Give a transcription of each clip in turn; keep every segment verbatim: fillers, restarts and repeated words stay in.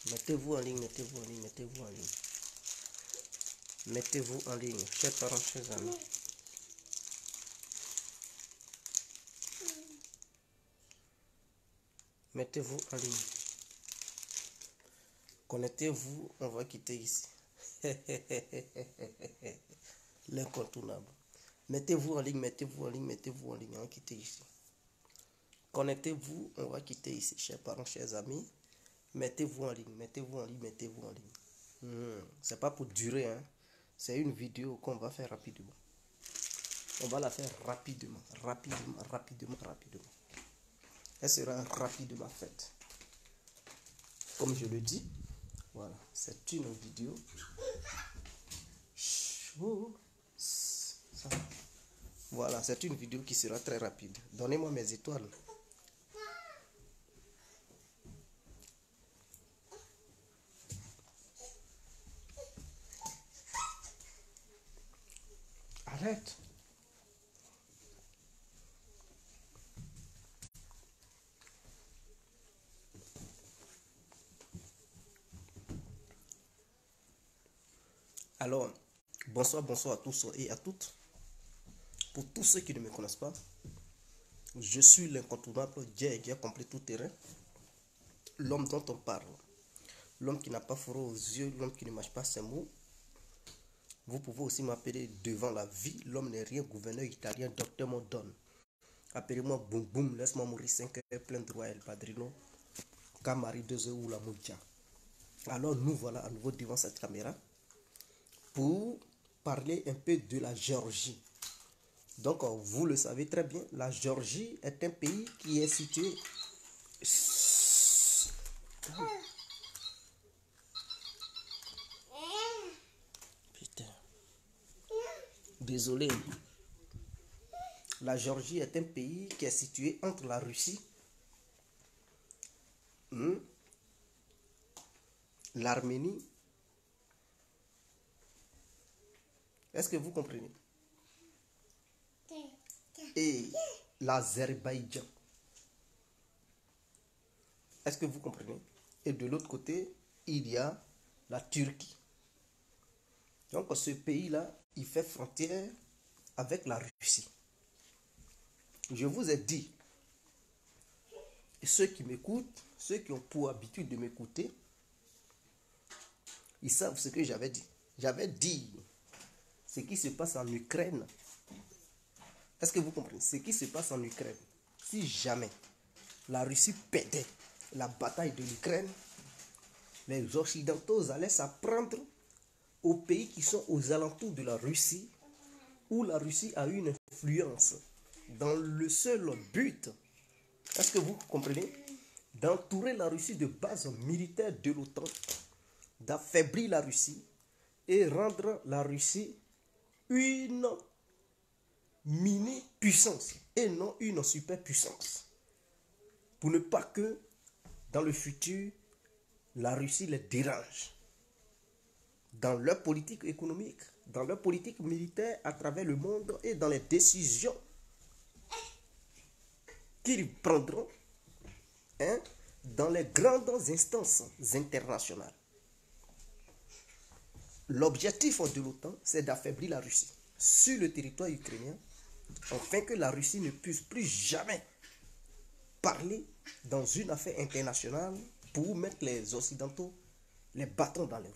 Mettez-vous en ligne, mettez-vous en ligne, mettez-vous en ligne. Mettez-vous en ligne, chers parents, chers amis. Mettez-vous en ligne. Connectez-vous, on va quitter ici. L'incontournable. Mettez-vous en ligne, mettez-vous en ligne, mettez-vous en ligne, on va quitter ici. Connectez-vous, on va quitter ici, chers parents, chers amis. Mettez-vous en ligne, mettez-vous en ligne, mettez-vous en ligne. Hmm. C'est pas pour durer, hein. C'est une vidéo qu'on va faire rapidement. On va la faire rapidement, rapidement, rapidement, rapidement. Elle sera rapidement faite. Comme je le dis, voilà, c'est une vidéo. Voilà, c'est une vidéo qui sera très rapide. Donnez-moi mes étoiles. Arrête. Alors, bonsoir, bonsoir à tous et à toutes. Pour tous ceux qui ne me connaissent pas, je suis l'incontournable Dieu qui a complet tout terrain. L'homme dont on parle. L'homme qui n'a pas froid aux yeux, l'homme qui ne mâche pas ses mots. Vous pouvez aussi m'appeler devant la vie. L'homme n'est rien, gouverneur italien, docteur Modone. Appelez-moi Boum Boum, laisse-moi mourir cinq heures, plein droit, El Padrino. Camari deux heures ou la Mouja. Alors nous voilà à nouveau devant cette caméra pour parler un peu de la Géorgie. Donc vous le savez très bien, la Géorgie est un pays qui est situé... Putain. Désolé. La Géorgie est un pays qui est situé entre la Russie, hmm, l'Arménie. Est-ce que vous comprenez? Et l'Azerbaïdjan. Est-ce que vous comprenez? Et de l'autre côté, il y a la Turquie. Donc ce pays-là, il fait frontière avec la Russie. Je vous ai dit, et ceux qui m'écoutent, ceux qui ont pour habitude de m'écouter, ils savent ce que j'avais dit. J'avais dit ce qui se passe en Ukraine. Est-ce que vous comprenez? Ce qui se passe en Ukraine, si jamais la Russie perdait la bataille de l'Ukraine, les Occidentaux allaient s'apprendre aux pays qui sont aux alentours de la Russie, où la Russie a une influence dans le seul but, est-ce que vous comprenez, d'entourer la Russie de bases militaires de l'OTAN, d'affaiblir la Russie et rendre la Russie une mini-puissance et non une superpuissance. Pour ne pas que dans le futur, la Russie les dérange dans leur politique économique, dans leur politique militaire à travers le monde et dans les décisions qu'ils prendront, hein, dans les grandes instances internationales. L'objectif de l'OTAN, c'est d'affaiblir la Russie sur le territoire ukrainien, afin que la Russie ne puisse plus jamais parler dans une affaire internationale pour mettre les Occidentaux les bâtons dans les roues.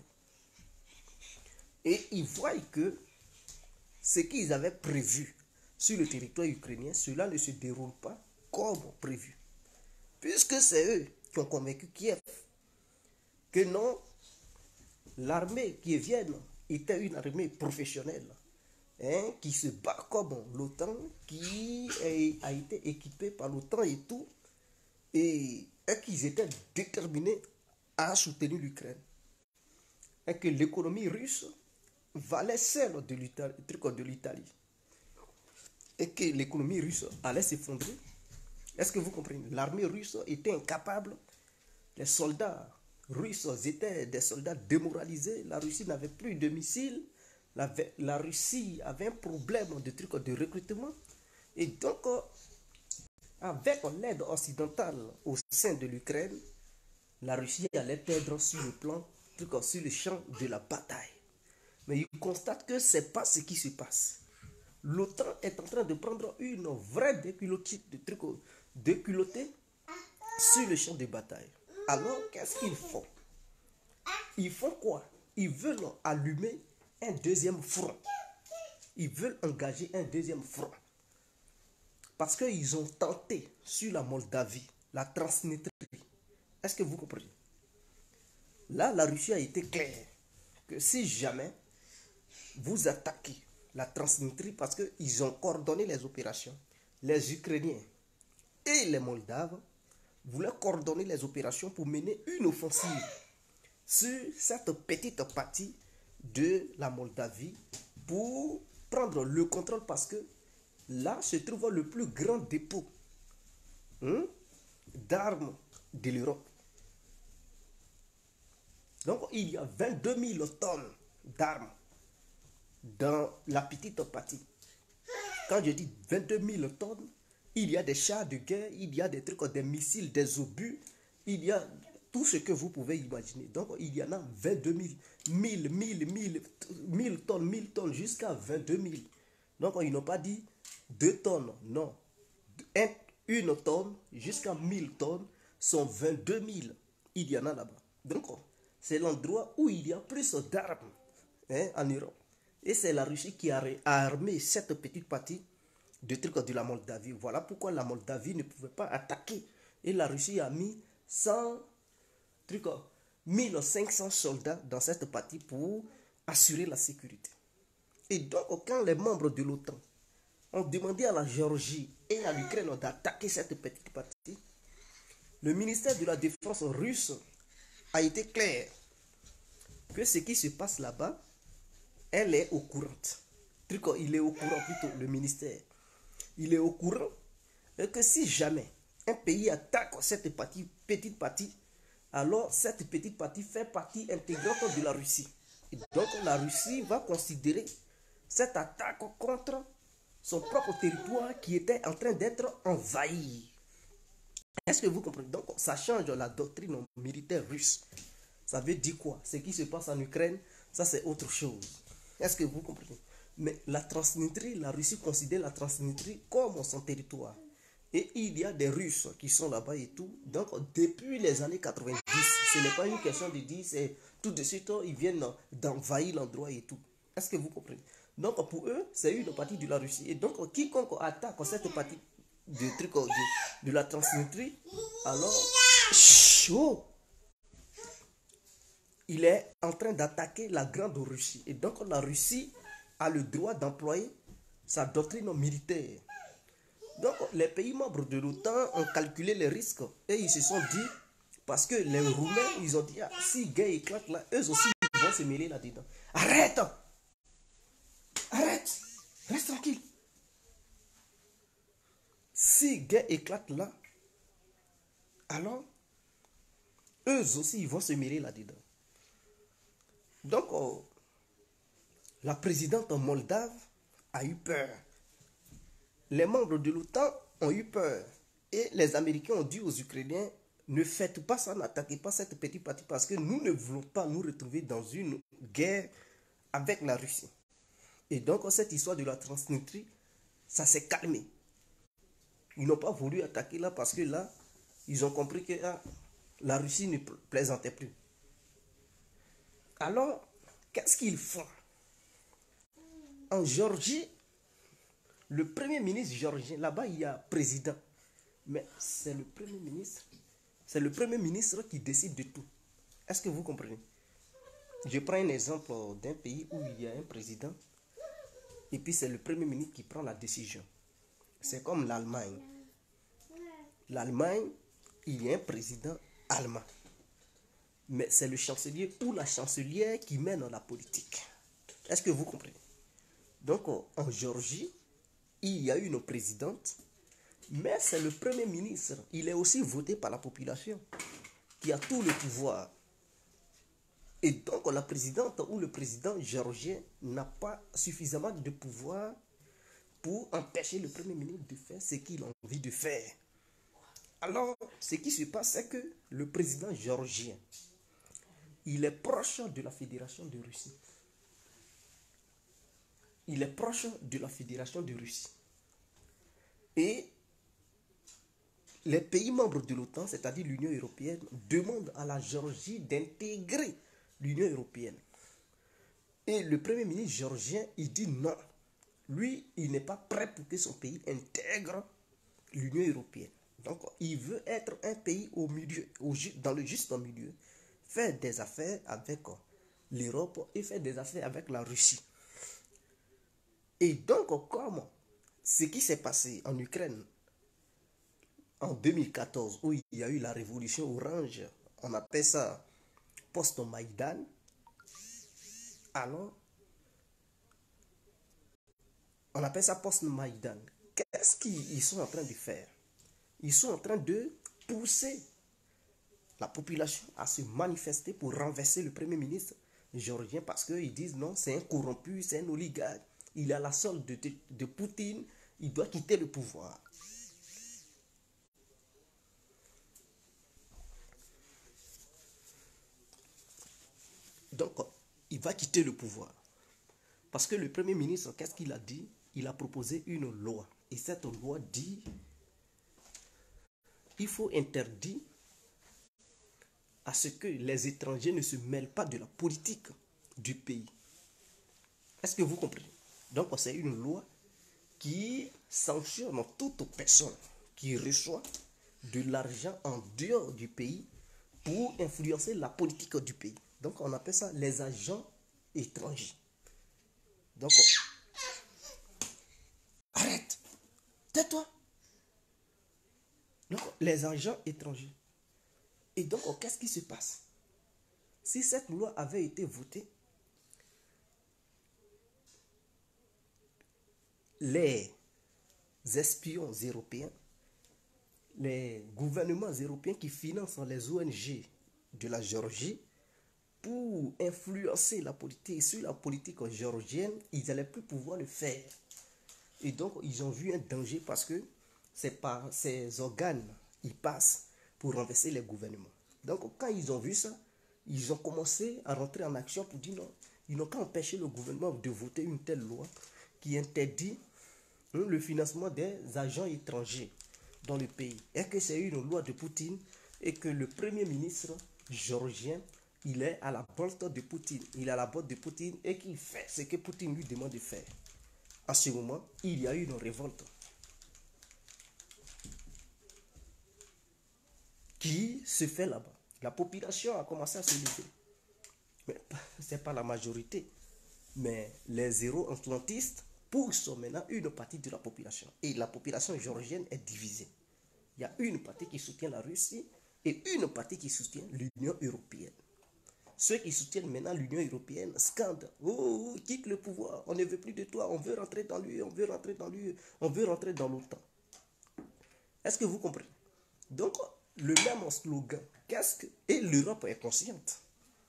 Et ils voient que ce qu'ils avaient prévu sur le territoire ukrainien, cela ne se déroule pas comme prévu. Puisque c'est eux qui ont convaincu Kiev que non, l'armée qui vient était une armée professionnelle, hein, qui se bat comme l'OTAN, qui a été équipée par l'OTAN et tout, et, et qu'ils étaient déterminés à soutenir l'Ukraine. Et que l'économie russe valait celle de l'Italie. Et que l'économie russe allait s'effondrer. Est-ce que vous comprenez? L'armée russe était incapable. Les soldats russes étaient des soldats démoralisés. La Russie n'avait plus de missiles. La, la Russie avait un problème de, trucs de recrutement. Et donc, avec l'aide occidentale au sein de l'Ukraine, la Russie allait perdre sur le plan, sur le champ de la bataille. Mais il constate que ce n'est pas ce qui se passe. L'OTAN est en train de prendre une vraie déculottée, déculottée sur le champ de bataille. Alors, qu'est-ce qu'ils font? Ils font quoi? Ils veulent allumer un deuxième front. Ils veulent engager un deuxième front. Parce qu'ils ont tenté sur la Moldavie, la Transnistrie. Est-ce que vous comprenez? Là, la Russie a été claire que si jamais vous attaquez la Transnistrie, parce qu'ils ont coordonné les opérations, les Ukrainiens et les Moldaves voulaient coordonner les opérations pour mener une offensive sur cette petite partie de la Moldavie pour prendre le contrôle, parce que là se trouve le plus grand dépôt hein, d'armes de l'Europe. Donc il y a vingt-deux mille tonnes d'armes dans la petite partie. Quand je dis vingt-deux mille tonnes, il y a des chars de guerre, il y a des trucs, des missiles, des obus, il y a tout ce que vous pouvez imaginer. Donc il y en a vingt-deux mille, mille, mille, mille, mille tonnes, mille tonnes, jusqu'à vingt-deux mille. Donc ils n'ont pas dit deux tonnes, non. Un, une tonne jusqu'à mille tonnes sont vingt-deux mille. Il y en a là-bas. Donc c'est l'endroit où il y a plus d'armes hein, en Europe. Et c'est la Russie qui a armé cette petite partie de trucs de la Moldavie. Voilà pourquoi la Moldavie ne pouvait pas attaquer. Et la Russie a mis cent, trucs, mille cinq cents soldats dans cette partie pour assurer la sécurité. Et donc, quand les membres de l'OTAN ont demandé à la Géorgie et à l'Ukraine d'attaquer cette petite partie, le ministère de la Défense russe a été clair que ce qui se passe là-bas, elle est au courant. Il est au courant plutôt, le ministère. Il est au courant que si jamais un pays attaque cette partie, petite partie, alors cette petite partie fait partie intégrante de la Russie. Et donc la Russie va considérer cette attaque contre son propre territoire qui était en train d'être envahi. Est-ce que vous comprenez? Donc ça change la doctrine militaire russe. Ça veut dire quoi? Ce qui se passe en Ukraine, ça c'est autre chose. Est-ce que vous comprenez? Mais la Transnistrie, la Russie considère la Transnistrie comme son territoire. Et il y a des Russes qui sont là-bas et tout. Donc depuis les années quatre-vingt-dix, ce n'est pas une question de dire, c'est tout de suite, ils viennent d'envahir l'endroit et tout. Est-ce que vous comprenez? Donc pour eux, c'est une partie de la Russie. Et donc quiconque attaque cette partie de, truc, de, de la Transnistrie, alors, chaud, il est en train d'attaquer la grande Russie. Et donc la Russie a le droit d'employer sa doctrine militaire. Donc les pays membres de l'OTAN ont calculé les risques et ils se sont dit, parce que les Roumains, ils ont dit, ah, si guerre éclate là, eux aussi ils vont se mêler là-dedans. Arrête! Arrête! Reste tranquille. Si guerre éclate là, alors eux aussi ils vont se mêler là-dedans. Donc, oh, la présidente moldave a eu peur. Les membres de l'OTAN ont eu peur. Et les Américains ont dit aux Ukrainiens, ne faites pas ça, n'attaquez pas cette petite partie parce que nous ne voulons pas nous retrouver dans une guerre avec la Russie. Et donc, cette histoire de la Transnistrie, ça s'est calmé. Ils n'ont pas voulu attaquer là parce que là, ils ont compris que ah, la Russie ne plaisantait plus. Alors, qu'est-ce qu'ils font? En Géorgie, le premier ministre géorgien, là-bas, il y a président. Mais c'est le premier ministre, c'est le premier ministre qui décide de tout. Est-ce que vous comprenez? Je prends un exemple d'un pays où il y a un président, et puis c'est le premier ministre qui prend la décision. C'est comme l'Allemagne. L'Allemagne, il y a un président allemand. Mais c'est le chancelier ou la chancelière qui mène la politique. Est-ce que vous comprenez? Donc, en Géorgie, il y a une présidente, mais c'est le premier ministre. Il est aussi voté par la population qui a tout le pouvoir. Et donc, la présidente ou le président géorgien n'a pas suffisamment de pouvoir pour empêcher le premier ministre de faire ce qu'il a envie de faire. Alors, ce qui se passe, c'est que le président géorgien, il est proche de la Fédération de Russie. Il est proche de la Fédération de Russie. Et les pays membres de l'OTAN, c'est-à-dire l'Union européenne, demandent à la Géorgie d'intégrer l'Union européenne. Et le premier ministre géorgien, il dit non. Lui, il n'est pas prêt pour que son pays intègre l'Union européenne. Donc, il veut être un pays au milieu, au, dans le juste milieu, faire des affaires avec l'Europe et faire des affaires avec la Russie. Et donc, comme ce qui s'est passé en Ukraine en deux mille quatorze, où il y a eu la révolution orange, on appelle ça post-Maïdan, alors, on appelle ça post-Maïdan. Qu'est-ce qu'ils sont en train de faire? Ils sont en train de pousser la population à se manifester pour renverser le premier ministre géorgien parce qu'ils disent non, c'est un corrompu, c'est un oligarque, il est à la solde de, de, de Poutine, il doit quitter le pouvoir. Donc, il va quitter le pouvoir. Parce que le premier ministre, qu'est-ce qu'il a dit? Il a proposé une loi. Et cette loi dit il faut interdire à ce que les étrangers ne se mêlent pas de la politique du pays. Est-ce que vous comprenez? Donc, c'est une loi qui sanctionne toute personne qui reçoit de l'argent en dehors du pays pour influencer la politique du pays. Donc, on appelle ça les agents étrangers. Donc, on... arrête, tais-toi. Donc, les agents étrangers. Et donc, qu'est-ce qui se passe? Si cette loi avait été votée, les espions européens, les gouvernements européens qui financent les O N G de la Géorgie pour influencer la politique sur la politique géorgienne, ils n'allaient plus pouvoir le faire. Et donc, ils ont vu un danger parce que c'est par ces organes, ils passent pour renverser les gouvernements. Donc, quand ils ont vu ça, ils ont commencé à rentrer en action pour dire non, ils n'ont qu'à empêcher le gouvernement de voter une telle loi qui interdit hein, le financement des agents étrangers dans le pays. Et que c'est une loi de Poutine et que le premier ministre géorgien, il est à la botte de Poutine. Il est à la botte de Poutine et qu'il fait ce que Poutine lui demande de faire. À ce moment, il y a eu une révolte qui se fait là-bas. La population a commencé à se lever. Mais ce n'est pas la majorité. Mais les zéro-atlantistes poussent maintenant une partie de la population. Et la population géorgienne est divisée. Il y a une partie qui soutient la Russie et une partie qui soutient l'Union européenne. Ceux qui soutiennent maintenant l'Union européenne scandent. Oh, quitte le pouvoir, on ne veut plus de toi, on veut rentrer dans l'U E, on veut rentrer dans l'U E, on veut rentrer dans l'OTAN. Est-ce que vous comprenez? Donc, le même slogan, qu'est-ce que... Et l'Europe est consciente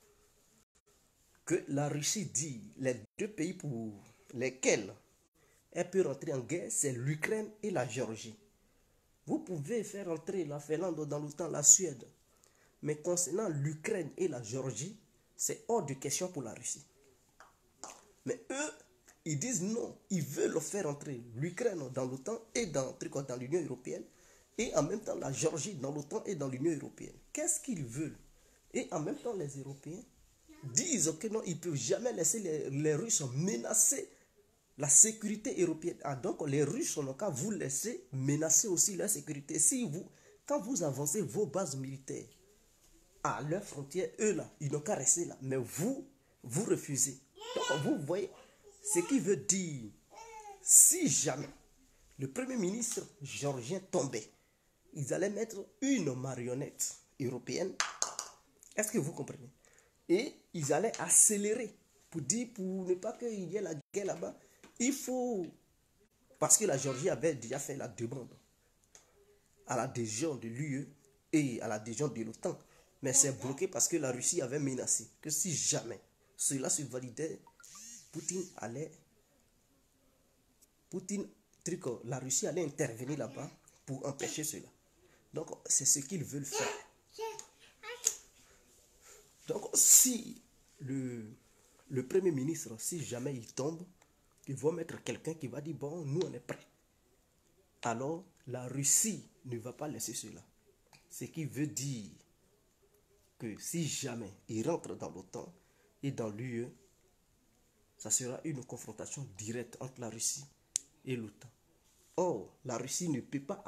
que la Russie dit, les deux pays pour lesquels elle peut rentrer en guerre, c'est l'Ukraine et la Géorgie. Vous pouvez faire entrer la Finlande dans l'OTAN, la Suède. Mais concernant l'Ukraine et la Géorgie, c'est hors de question pour la Russie. Mais eux, ils disent non. Ils veulent faire entrer l'Ukraine dans l'OTAN et dans, dans l'Union européenne. Et en même temps, la Géorgie dans l'OTAN et dans l'Union européenne. Qu'est-ce qu'ils veulent? Et en même temps, les Européens disent que non, ils ne peuvent jamais laisser les, les Russes menacer la sécurité européenne. Ah, donc, les Russes n'ont qu'à vous laisser menacer aussi la sécurité. Si vous, quand vous avancez vos bases militaires à leurs frontières, eux là, ils n'ont qu'à rester là. Mais vous, vous refusez. Donc, vous voyez ce qui veut dire, si jamais le premier ministre géorgien tombait, ils allaient mettre une marionnette européenne. Est-ce que vous comprenez? Et ils allaient accélérer pour dire, pour ne pas qu'il y ait la guerre là-bas, il faut, parce que la Géorgie avait déjà fait la demande à l'adhésion de l'U E et à l'adhésion de l'OTAN. Mais c'est bloqué parce que la Russie avait menacé que si jamais cela se validait, Poutine allait, Poutine, truc, la Russie allait intervenir là-bas pour empêcher cela. Donc, c'est ce qu'ils veulent faire. Donc, si le, le Premier ministre, si jamais il tombe, ils vont mettre quelqu'un qui va dire, bon, nous, on est prêts. Alors, la Russie ne va pas laisser cela. Ce qui veut dire que si jamais il rentre dans l'OTAN et dans l'U E, ça sera une confrontation directe entre la Russie et l'OTAN. Or, la Russie ne peut pas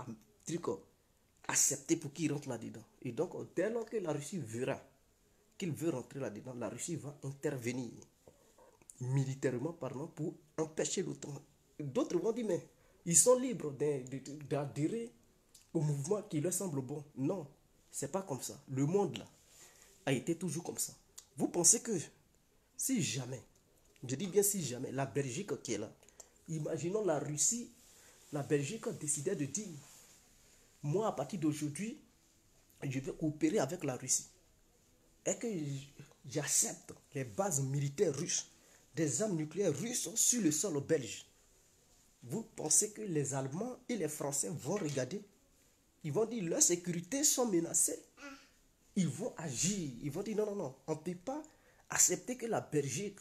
accepter pour qu'il rentre là-dedans. Et donc, dès lors que la Russie verra qu'il veut rentrer là-dedans, la Russie va intervenir militairement parlant pour empêcher l'OTAN. D'autres vont dire, mais ils sont libres d'adhérer au mouvement qui leur semble bon. Non, c'est pas comme ça. Le monde là a été toujours comme ça. Vous pensez que si jamais, je dis bien si jamais, la Belgique qui est là, imaginons la Russie, la Belgique décidait de dire, moi à partir d'aujourd'hui, je vais coopérer avec la Russie. Et que j'accepte les bases militaires russes, des armes nucléaires russes sur le sol belge. Vous pensez que les Allemands et les Français vont regarder? Ils vont dire leur sécurité sont menacées. Ils vont agir. Ils vont dire non, non, non. On ne peut pas accepter que la Belgique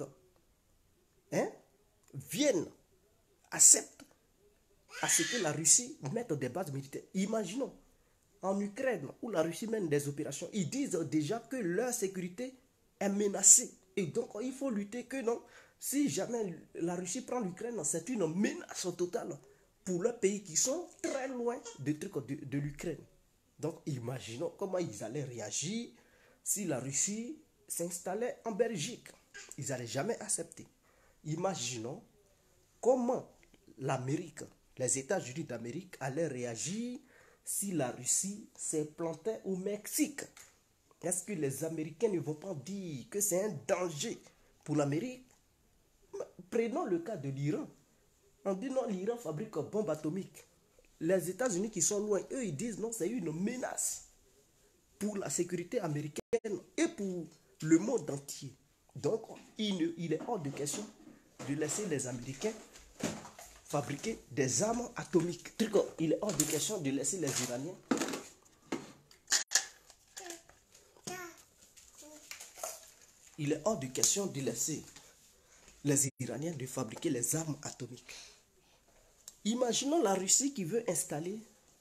hein, vienne, accepte à ce que la Russie mette des bases militaires. Imaginons, en Ukraine, où la Russie mène des opérations, ils disent déjà que leur sécurité est menacée. Et donc, il faut lutter que non. Si jamais la Russie prend l'Ukraine, c'est une menace totale pour leurs pays qui sont très loin de, de, de l'Ukraine. Donc, imaginons comment ils allaient réagir si la Russie s'installait en Belgique. Ils n'allaient jamais accepter. Imaginons comment l'Amérique, les États-Unis d'Amérique allaient réagir si la Russie s'implantait au Mexique. Est-ce que les Américains ne vont pas dire que c'est un danger pour l'Amérique? Prenons le cas de l'Iran. On dit non, l'Iran fabrique une bombe atomique. Les États-Unis qui sont loin, eux, ils disent non, c'est une menace pour la sécurité américaine et pour le monde entier. Donc, il, ne, il est hors de question de laisser les Américains fabriquer des armes atomiques. Il est hors de question de laisser les Iraniens il est hors de question de laisser les Iraniens de fabriquer les armes atomiques. Imaginons la Russie qui veut installer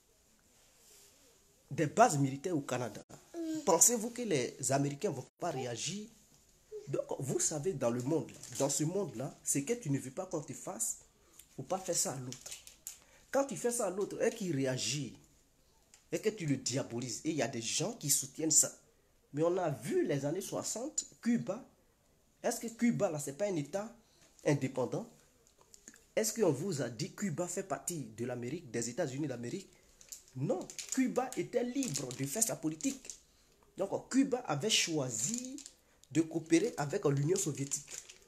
des bases militaires au Canada. Pensez-vous que les Américains ne vont pas réagir? Donc, vous savez, dans le monde, dans ce monde-là, c'est que tu ne veux pas qu'on te fasse, il ne faut pas faire ça à l'autre. Quand tu fais ça à l'autre et qu'il réagit, et que tu le diabolises, et il y a des gens qui soutiennent ça. Mais on a vu les années soixante, Cuba. Est-ce que Cuba, là, ce n'est pas un État indépendant? Est-ce qu'on vous a dit que Cuba fait partie de l'Amérique, des États-Unis d'Amérique? Non, Cuba était libre de faire sa politique. Donc, Cuba avait choisi de coopérer avec l'Union soviétique.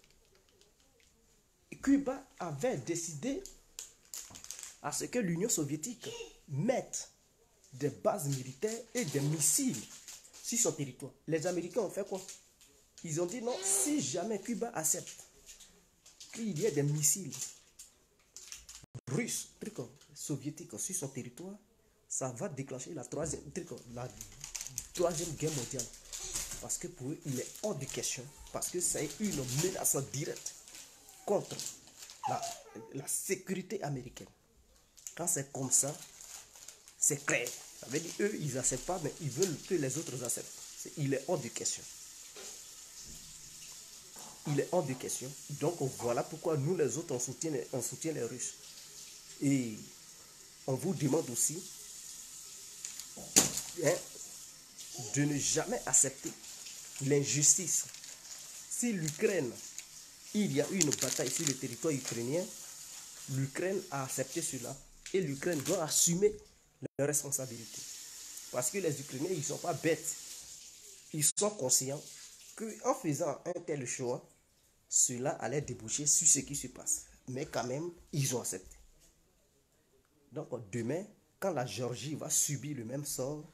Cuba avait décidé à ce que l'Union soviétique mette des bases militaires et des missiles sur son territoire. Les Américains ont fait quoi? Ils ont dit non, si jamais Cuba accepte qu'il y ait des missiles russes, truc, soviétiques sur son territoire, ça va déclencher la troisième, truc, la troisième guerre mondiale. Parce que pour eux, il est hors de question. Parce que c'est une menace directe contre la, la sécurité américaine. Quand c'est comme ça, c'est clair. Ça veut dire eux, ils n'acceptent pas, mais ils veulent que les autres acceptent. Il est hors de question. Il est hors de question. Donc voilà pourquoi nous les autres, on soutient les, on soutient les Russes. Et on vous demande aussi hein, de ne jamais accepter l'injustice. Si l'Ukraine, il y a eu une bataille sur le territoire ukrainien, l'Ukraine a accepté cela et l'Ukraine doit assumer les responsabilités. Parce que les Ukrainiens, ils ne sont pas bêtes. Ils sont conscients qu'en faisant un tel choix, cela allait déboucher sur ce qui se passe. Mais quand même, ils ont accepté. Donc demain, quand la Géorgie va subir le même sort,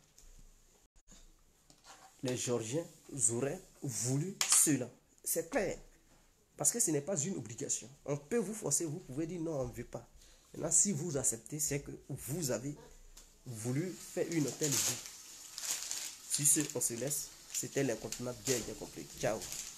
les Géorgiens auraient voulu cela. C'est clair. Parce que ce n'est pas une obligation. On peut vous forcer, vous pouvez dire non, on ne veut pas. Maintenant, si vous acceptez, c'est que vous avez voulu faire une telle vie. Sur ce, on se laisse. C'était l'incontournable bien, bien complet. Ciao.